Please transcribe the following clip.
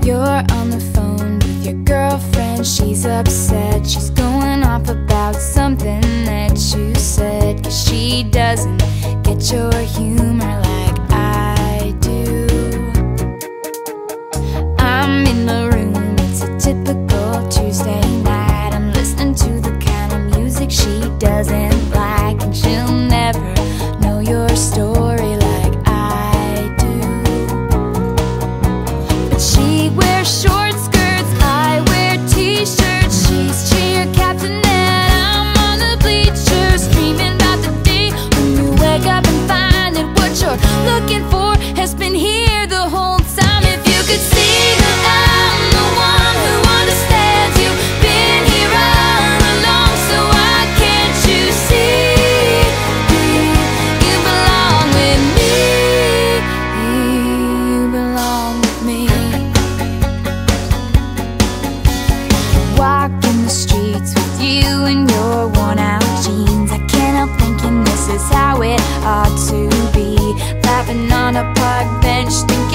You're on the phone with your girlfriend, she's upset. She's going off about something that you said, 'cause she doesn't get your humor like I do. I'm in the room, it's a typical Tuesday night. I'm listening to the kind of music she doesn't like, and she'll never know your story like I do. But she wears short skirts, I wear t-shirts. She's cheer captain and I'm on the bleachers, dreaming about the day when you wake up and find that what you're looking for has been here the whole time. If you could see that I'm the one who understands, you've been here all along, so why can't you see you belong with me? You belong with me. Walking the streets with you in your worn out jeans, I can't help thinking this is how it ought to be. Laughing on a park bench, thinking